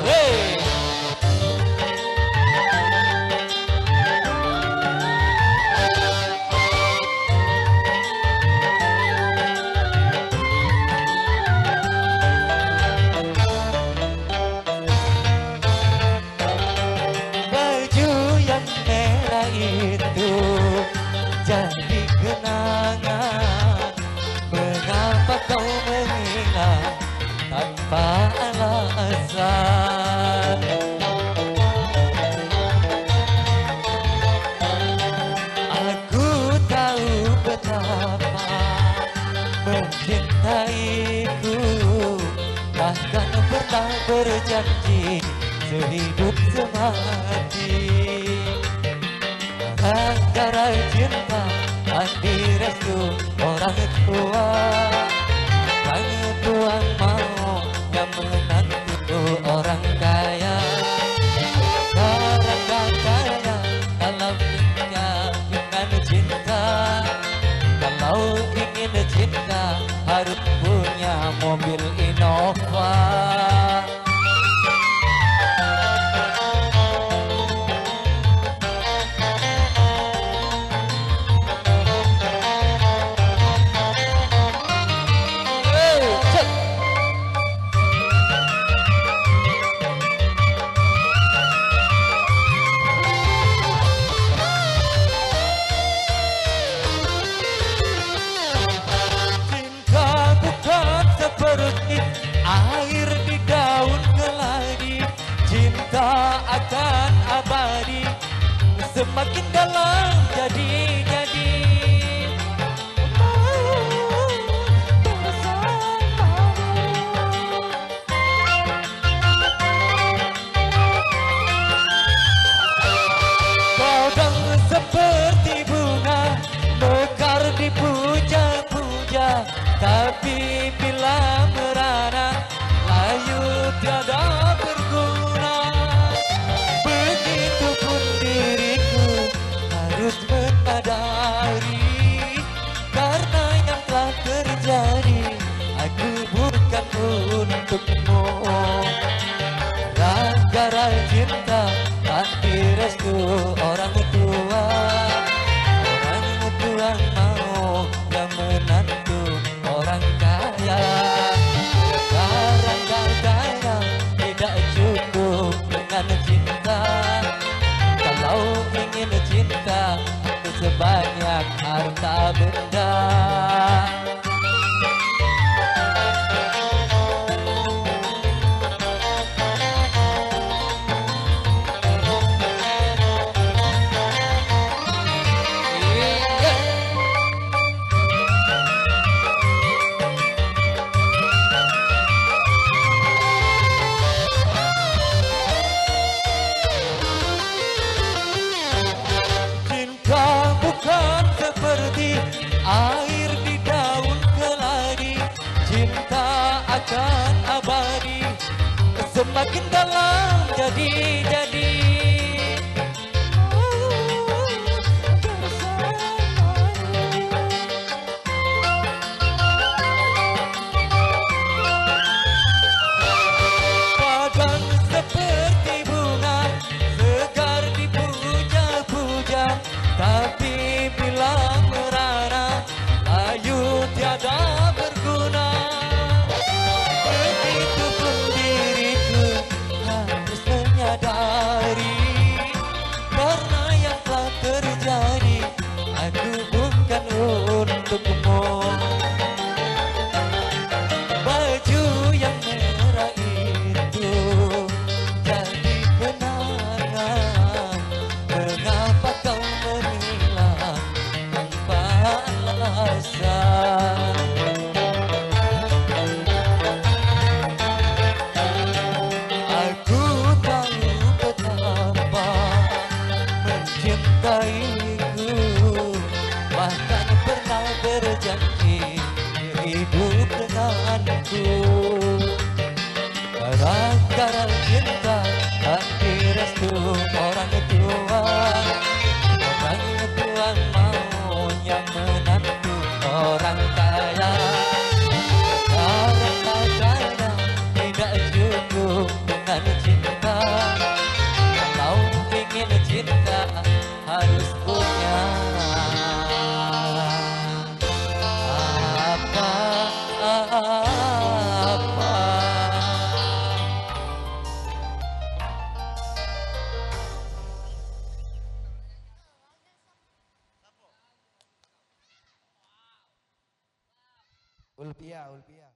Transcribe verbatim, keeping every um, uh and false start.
Hey. Baju yang merah itu jadi kenangan. Mengapa kau mengingat tanpa alasan? Aku tahu betapa mencintaiku, bahkan pernah berjanji sehidup semati. Gara-gara cinta tak direstu orang tua, orang tua mau yang menantu orang kaya. Orang kaya kalau punya dengan cinta, kalau ingin cinta harus punya mobil Innova. Air di daun keladi, cinta akan abadi, semakin dalam jadi-jadi. Kadang seperti bunga mekar dipuja-puja, tapi bila merana layu tiada berguna. Begitupun diriku harus menyadari, karena yang telah terjadi aku bukan untukmu. Gara-gara cinta tak direstu orang tua, orang tua mau yang menantu orang kaya. Sekarang kaya tidak cukup dengan cinta, kalau ingin cinta itu sebanyak harta benda. Air di daun keladi, cinta akan abadi, semakin dalam jadi-jadi. Padang seperti bunga segar dipuja-puja, tapi bila merana layu tiada berguna. Begitupun diriku harus menyadari, karena yang telah terjadi aku bukan untukmu. Baju yang merah itu jadi kenangan. Mengapa kau menghilang tanpa alasan? Aku tahu betapa mencintaiku, bahkan pernah berjanji hidup denganku. Gara-gara cinta tak direstu orang tua, orang tua mau yang menantu orang kaya. Sekarang kaya tidak cukup dengan cinta, Ulpia, Ulpia.